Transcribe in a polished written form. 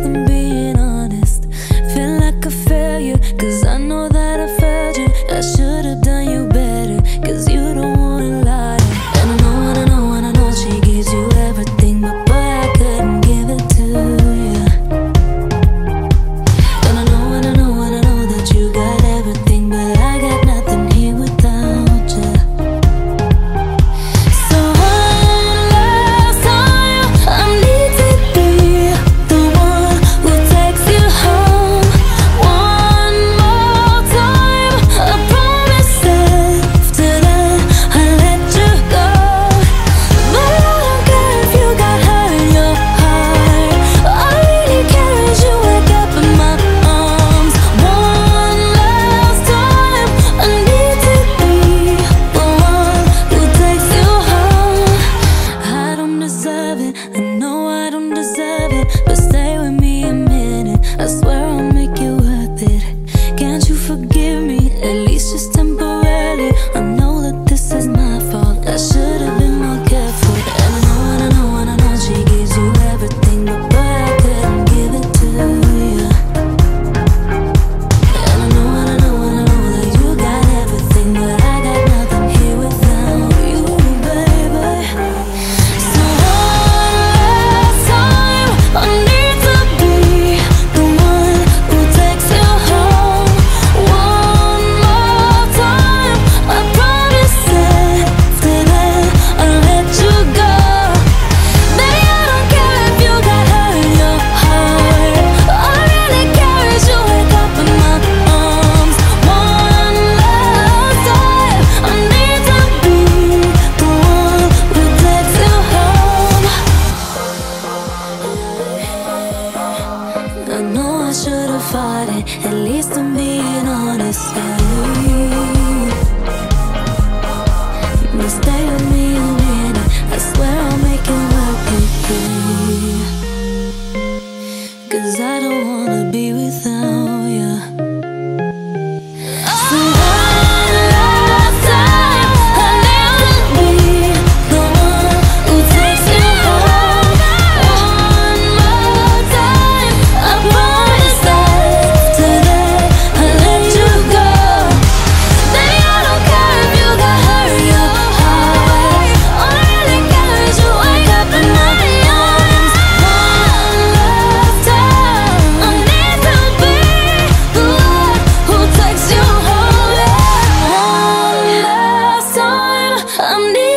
least I'm being honest. Feel like a failure, cause I know that I failed you. I should've done you better, cause you don't wanna lie. And I know, and I know, and I know she gives you everything, but boy, I couldn't give it to you. And I know, and I know, and I know that you got everything, but I got nothing here without you. So one last time, I need to be the one who takes you home. One more time, I promise after that I'll let you go. But I don't care if you got hurt in your heart. All I really care is you wake up in my arms. One last time, I need to be the one who takes you home. I don't deserve it, I know I don't deserve it, but stay with me a minute, I swear I'll make it worth it. Can't you forgive me, at least just temporarily? I know that this is my fault, I should've been more careful. And I know, and I know, and I know she gives you everything, but boy, I couldn't give it to you. And I know, and I know, and I know that you got everything, but I got nothing here without you, baby. So one last time, I need to be the one who takes you home. One more time, I promise after that I'll let you go. Baby, I don't care if you got hurt in your heart. All I really care is you wake up in my arms. One last time, I need to be the one who takes you home. I know I should've fought it, at least I'm being honest. But stay with me a minute, I swear I'll make it work again. Cause I don't wanna be without you. So one last time, I need to be the one who takes you home. One more time, I promise after that I'll let you go. Baby, I don't care if you got hurt in your heart. All I really care is you wake up in my arms. One last time, I need to be the one who takes you home. One last time, I need